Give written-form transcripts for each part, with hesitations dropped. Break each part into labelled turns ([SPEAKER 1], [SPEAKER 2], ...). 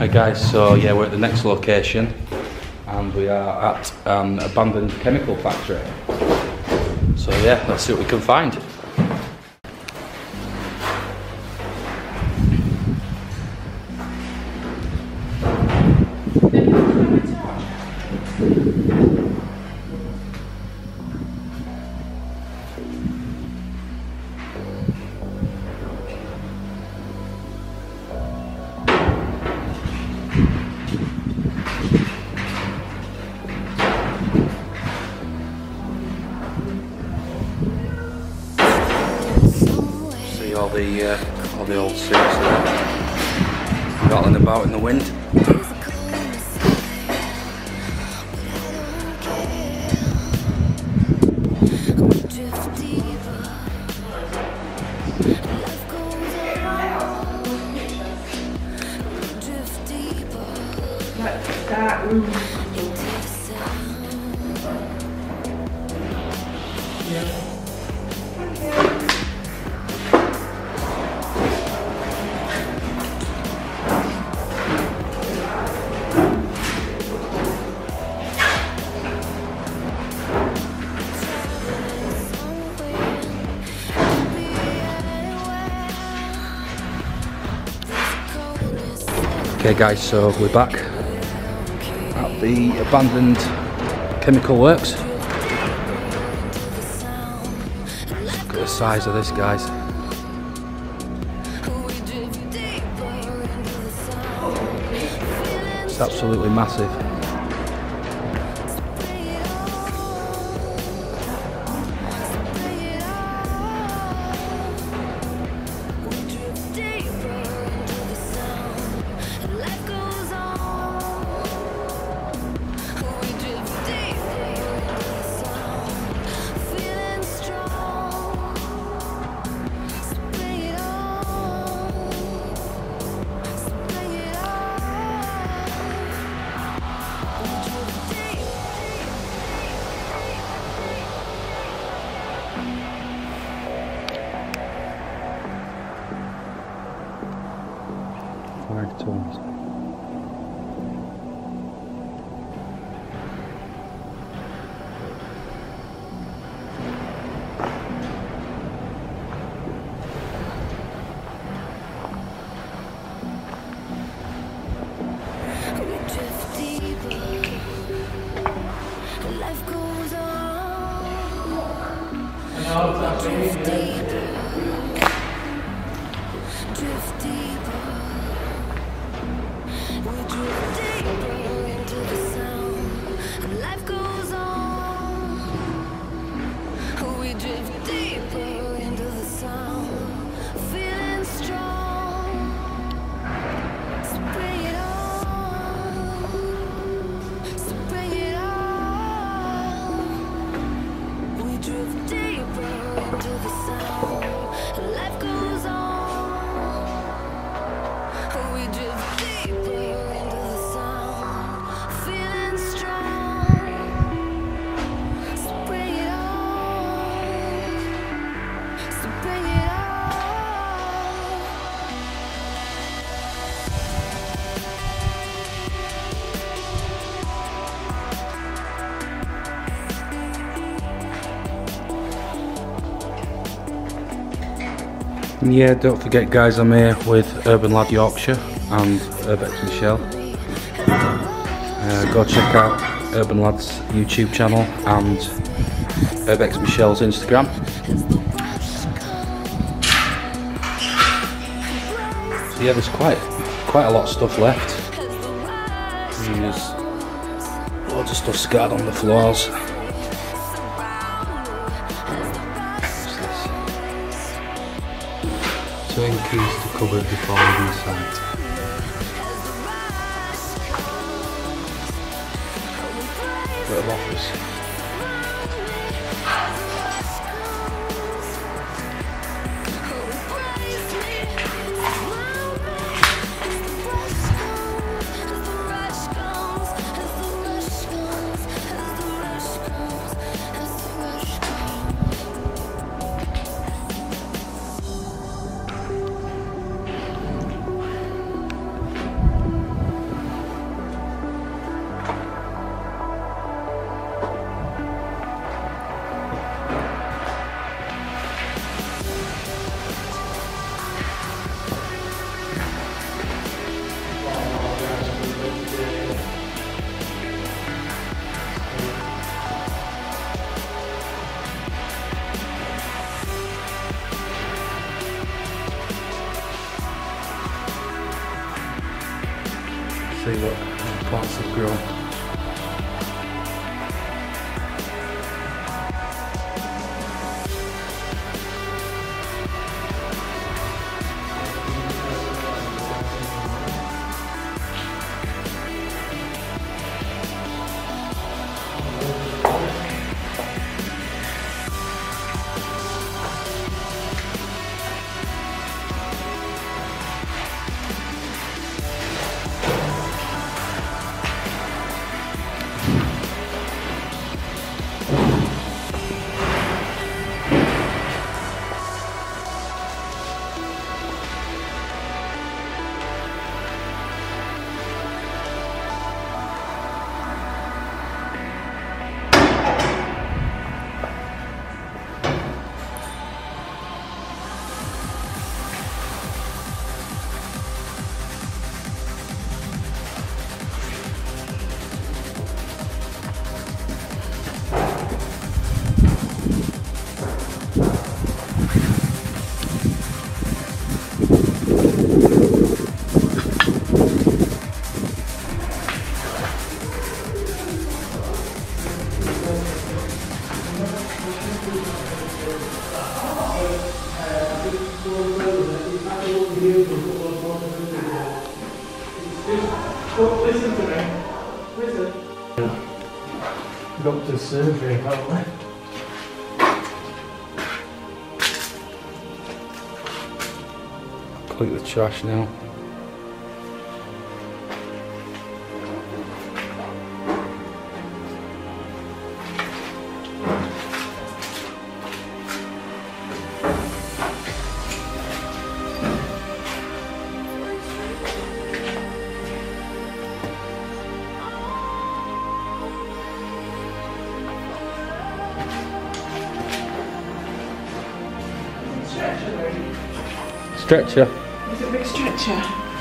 [SPEAKER 1] Hi guys, so yeah, we're at the next location and we are at an abandoned chemical factory. So yeah, let's see what we can find. All the old suits there, rattling about in the wind. Okay guys, so we're back at the abandoned chemical works. Look at the size of this, guys. It's absolutely massive. Tons. And yeah, don't forget guys, I'm here with Urban Lad Yorkshire and Urbex Michelle. Go check out Urban Lad's YouTube channel and Urbex Michelle's Instagram. So yeah, there's quite a lot of stuff left. There's loads of stuff scattered on the floors. Certain keys to cover before leaving site. Little office. see what plants have grown.
[SPEAKER 2] Listen to me. Listen. Doctor's surgery, probably.
[SPEAKER 1] Collect the trash now. Stretcher.
[SPEAKER 2] Is it a big stretcher?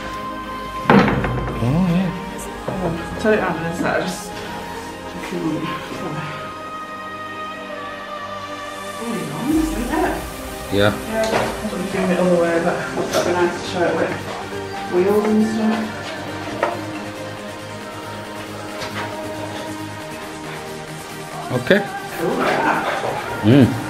[SPEAKER 1] Oh yeah.
[SPEAKER 2] Oh, turn it on and I just...
[SPEAKER 1] Yeah.
[SPEAKER 2] Yeah, I don't do it all the way, but that'd be nice to show it with wheels and stuff.
[SPEAKER 1] Okay.
[SPEAKER 2] Cool, like that.
[SPEAKER 1] Mm.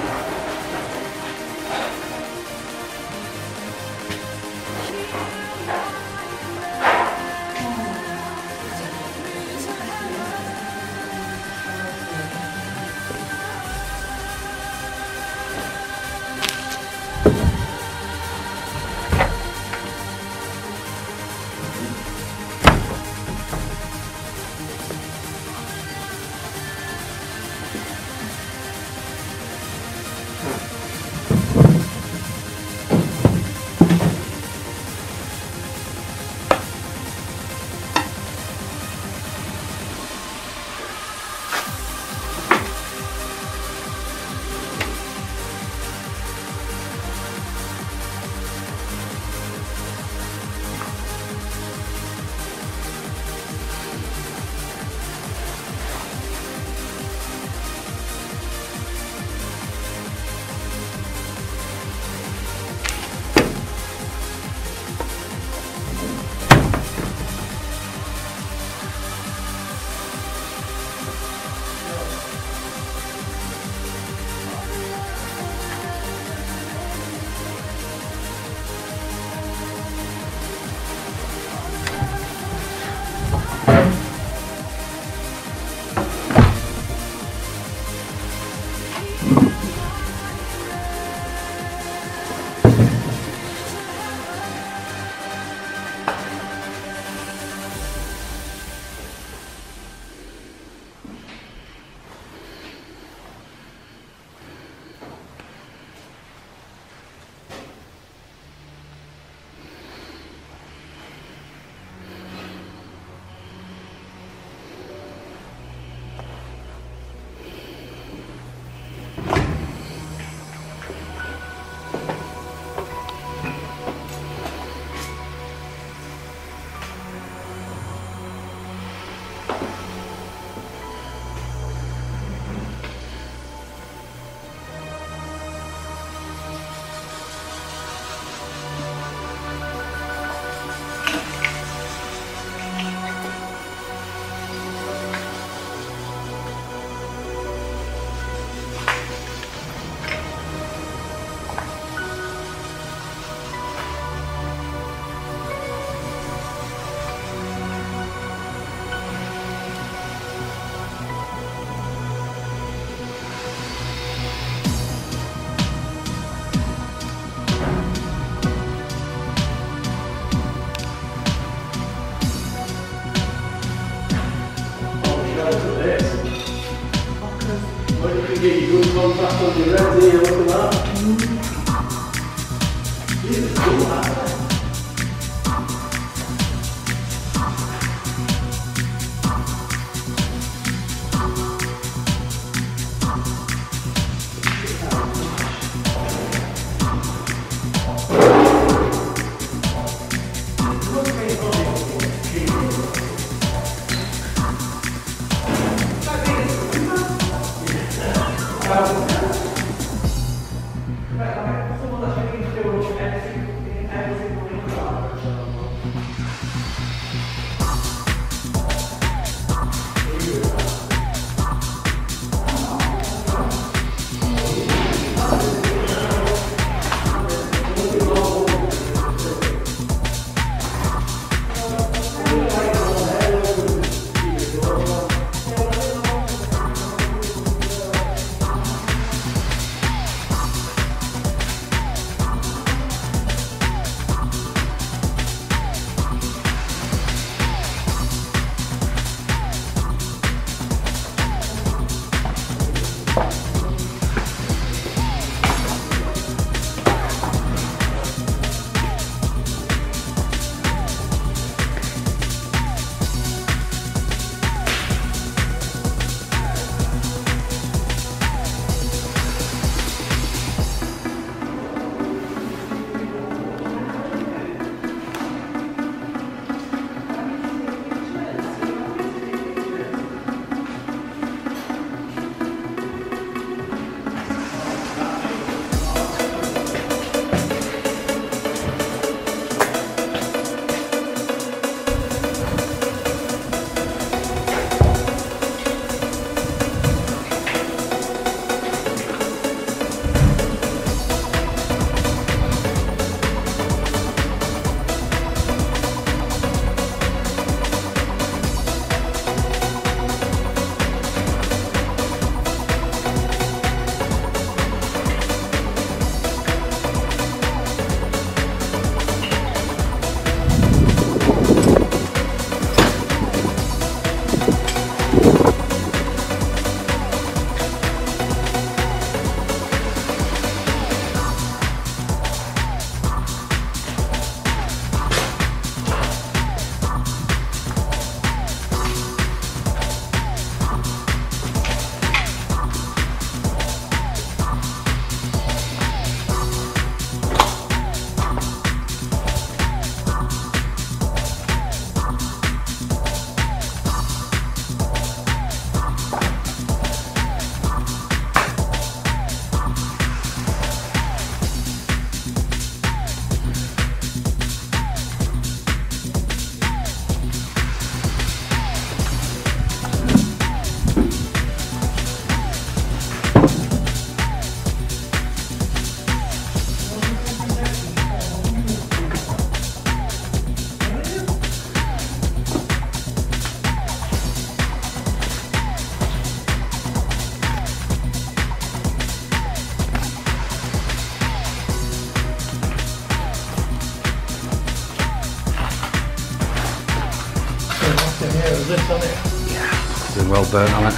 [SPEAKER 3] this on it?
[SPEAKER 1] Yeah, doing well burnt on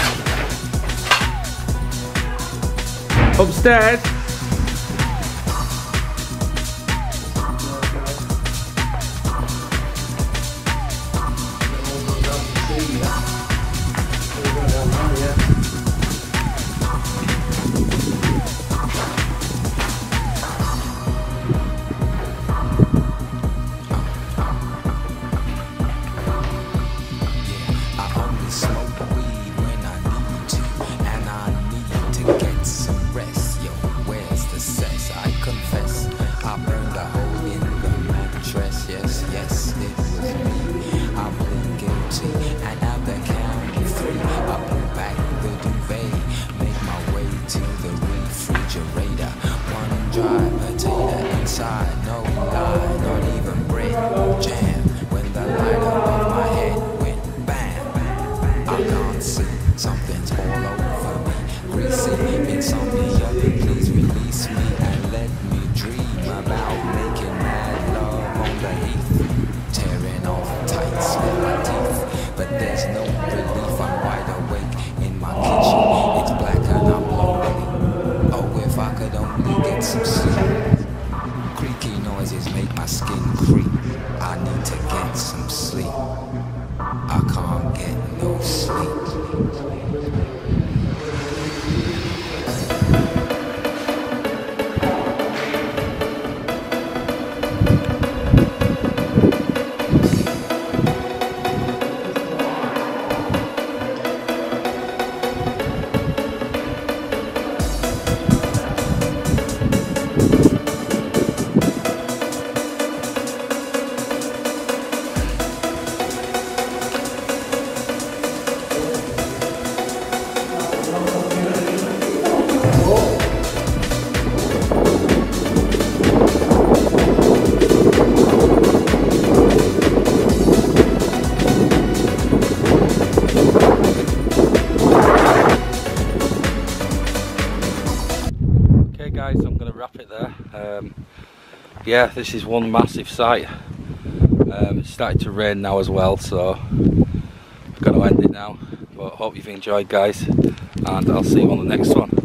[SPEAKER 1] it. Upstairs.
[SPEAKER 4] Something's all over me, greasy insomnia. Please release me and let me dream about making mad love on the heath, tearing off tights with my teeth. But there's no relief. I'm wide awake in my kitchen. It's black and I'm lonely. get some sleep. Creaky noises make my skin creep. I need to get some sleep. I can't get no sleep.
[SPEAKER 1] Guys, I'm going to wrap it there. Yeah, this is one massive site. It's starting to rain now as well, so I've got to end it now. But hope you've enjoyed, guys, and I'll see you on the next one.